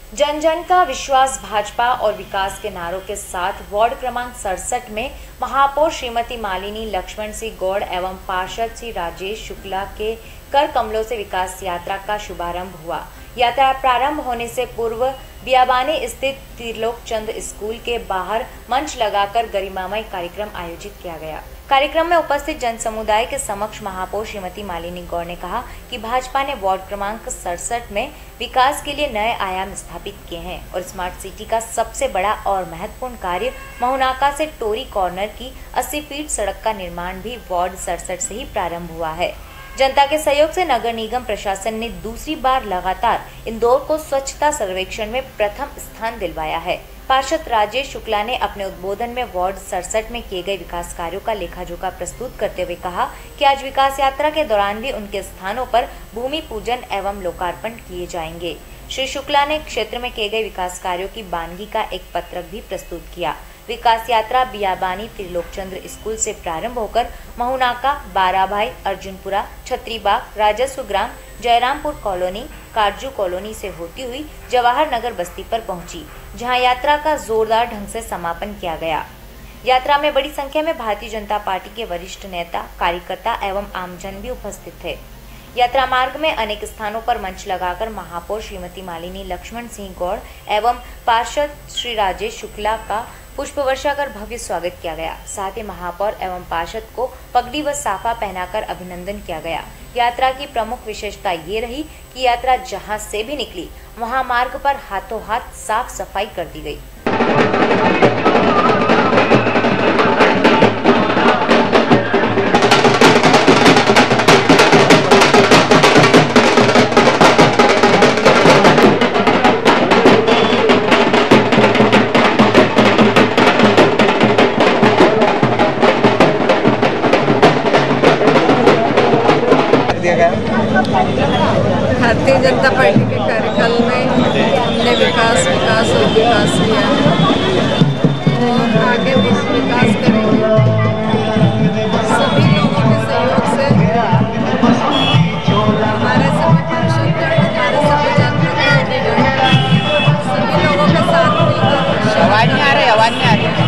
जन जन का विश्वास भाजपा और विकास के नारों के साथ वार्ड क्रमांक 67 में महापौर श्रीमती मालिनी लक्ष्मण सिंह गौड़ एवं पार्षद श्री राजेश शुक्ला के कर कमलों से विकास यात्रा का शुभारंभ हुआ। यात्रा प्रारंभ होने से पूर्व बियाबानी स्थित त्रिलोक चंद स्कूल के बाहर मंच लगाकर गरिमामय कार्यक्रम आयोजित किया गया। कार्यक्रम में उपस्थित जन समुदाय के समक्ष महापौर श्रीमती मालिनी गौड़ ने कहा कि भाजपा ने वार्ड क्रमांक 67 में विकास के लिए नए आयाम स्थापित किए हैं और स्मार्ट सिटी का सबसे बड़ा और महत्वपूर्ण कार्य महुनाका से टोरी कॉर्नर की 80 फीट सड़क का निर्माण भी वार्ड 67 से ही प्रारंभ हुआ है। जनता के सहयोग से नगर निगम प्रशासन ने दूसरी बार लगातार इंदौर को स्वच्छता सर्वेक्षण में प्रथम स्थान दिलवाया है। पार्षद राजेश शुक्ला ने अपने उद्बोधन में वार्ड 67 में किए गए विकास कार्यों का लेखाजोखा प्रस्तुत करते हुए कहा कि आज विकास यात्रा के दौरान भी उनके स्थानों पर भूमि पूजन एवं लोकार्पण किए जाएंगे। श्री शुक्ला ने क्षेत्र में किए गए विकास कार्यों की बानगी का एक पत्रक भी प्रस्तुत किया। विकास यात्रा बियाबानी त्रिलोकचंद्र स्कूल से प्रारंभ होकर महुनाका, बाराभाई, अर्जुनपुरा, छत्रीबाग, राजस्व ग्राम, जयरामपुर कॉलोनी, कारजू कॉलोनी से होती हुई जवाहर नगर बस्ती पर पहुंची, जहां यात्रा का जोरदार ढंग से समापन किया गया। यात्रा में बड़ी संख्या में भारतीय जनता पार्टी के वरिष्ठ नेता, कार्यकर्ता एवं आमजन भी उपस्थित थे। यात्रा मार्ग में अनेक स्थानों पर मंच लगाकर महापौर श्रीमती मालिनी लक्ष्मण सिंह गौड़ एवं पार्षद श्री राजेश शुक्ला का पुष्प वर्षा कर भव्य स्वागत किया गया। साथ ही महापौर एवं पार्षद को पगड़ी व साफा पहनाकर अभिनंदन किया गया। यात्रा की प्रमुख विशेषता ये रही कि यात्रा जहां से भी निकली वहां मार्ग पर हाथों हाथ साफ सफाई कर दी गई। भारतीय जनता पार्टी के कार्यकाल में हमने विकास किया और आगे भी विकास करेंगे। सभी लोगों के सहयोग से हमारे सभी पार्षद, हमारे सभी जनप्रतिनिधिगण सभी लोगों के साथ मिलकर आवाज नहीं आ रही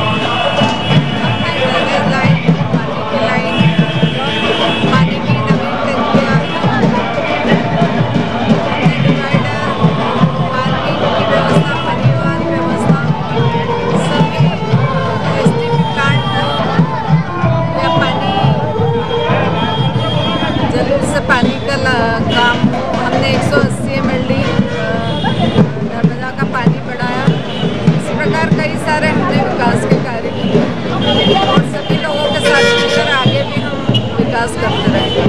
पानी का काम हमने 180 ml नर्मदा का पानी बढ़ाया। इस प्रकार कई सारे हमने विकास के कार्य किए और सभी लोगों के साथ मिलकर आगे भी हम विकास करते रहेंगे।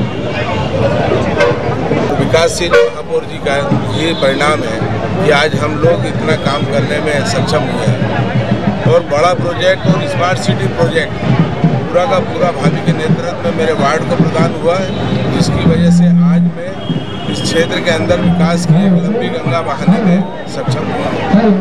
विकासशील महापौर जी का ये परिणाम है कि आज हम लोग इतना काम करने में सक्षम हुए हैं और बड़ा प्रोजेक्ट और स्मार्ट सिटी प्रोजेक्ट पूरा का पूरा भाभी के नेतृत्व में मेरे वार्ड को प्रदान हुआ है, जिसकी वजह से आज मैं इस क्षेत्र के अंदर विकास की एक लंबी गंगा बहाने में सक्षम हुआ हूँ।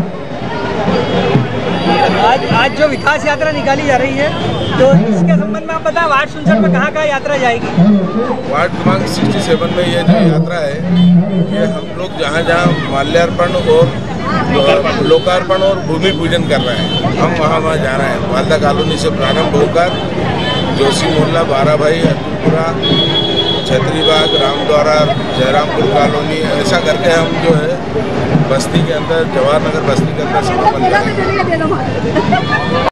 आज जो विकास यात्रा निकाली जा रही है, तो इसके संबंध में आप बताएं, वार्ड 67 में कहाँ यात्रा जाएगी? वार्ड क्रमांक 67 में ये जो यात्रा है, ये हम लोग जहाँ जहाँ माल्यार्पण और लोकार्पण और भूमि पूजन कर रहे हैं, हम वहाँ जा रहे हैं। वालदा कॉलोनी से प्रारंभ होकर जोशी मोहल्ला, बाराभाई, अर्जुनपुरा, छत्रीबाग, रामद्वारा, जयरामपुर कॉलोनी, ऐसा करके हम जो है बस्ती के अंदर, जवाहर नगर बस्ती के अंदर समापन करेंगे।